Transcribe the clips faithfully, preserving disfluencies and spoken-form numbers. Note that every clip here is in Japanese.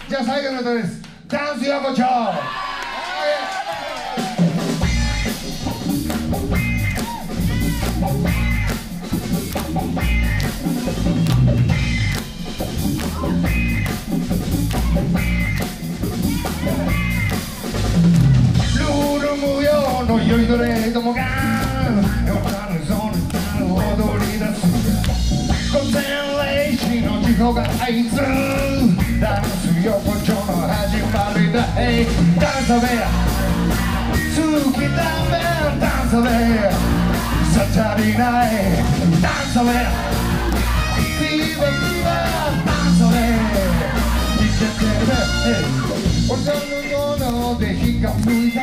じゃあ最後の歌です。ダンス横丁。ルール無用の酔いどれどもが夜中のゾーンに踊り出す。午前零時の時報があいつダンス横丁の始まりだ。Hey ダンサーベ好きだべダンサーベさ足りないダンサーベフィーバーフィーバーダンサーベいけてるべ俺のもので火が吹いた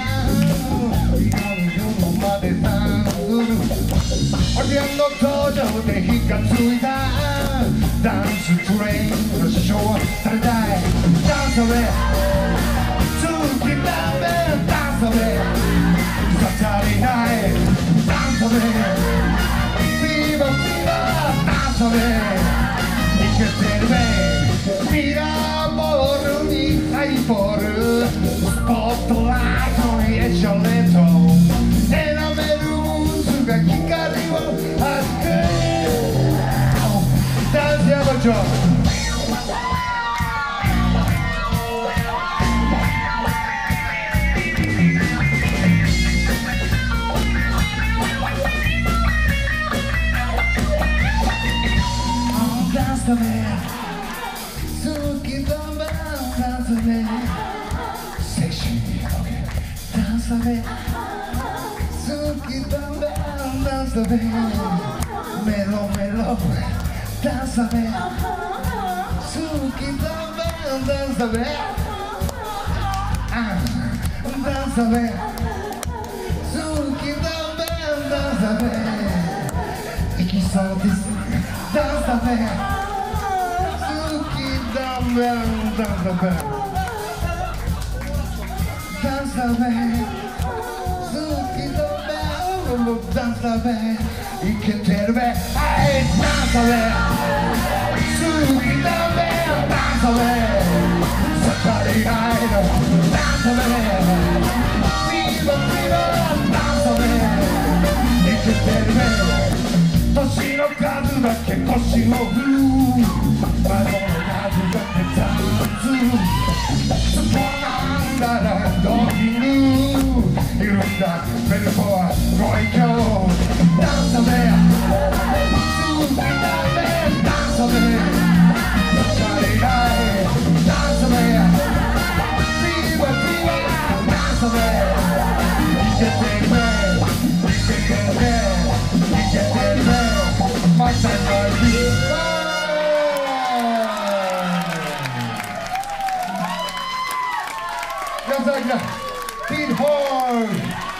夜までダンスする俺の登場で火がついたダンストレインの師匠は誰だいダンサーベ好きだべダンサーベさ足りないダンサーベフィーバーフィーバーダンサーベいけてるべミラーボールにハイボールスポットライトにエシャレットエナメルムーズが光を当てダンス横丁ダンスだべ好きだべダンスだべセクシーダンスだべ好きだべダンスだべメロメロダンスだべ好きだべダンスだべあダンスだべ好きだべダンスだべいきそうですダンスだべ好きだべダンスだべダンスだべ好きだべダンスだべいけてるべはいダンスだべ好きだべダンスだべさ足りないのダンスだべフィーバーフィーバーダンスだべいけてるべ年の数だけ腰を振る窓の数だけダンススポなんだらドキングいるんだベルトはご愛嬌ダンスだべ好きだべダンスだべ足りないダンスだべフィーバーフィーバーダンスだべいけてるべいけてるべいけてるべまさに山崎だピンホール